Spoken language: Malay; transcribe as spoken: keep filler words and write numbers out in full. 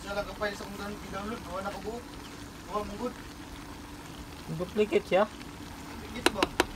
Salah ka file sa kung i-download, gawa na ko buo. Gawa mong good. Duplicate siya. Dito ba?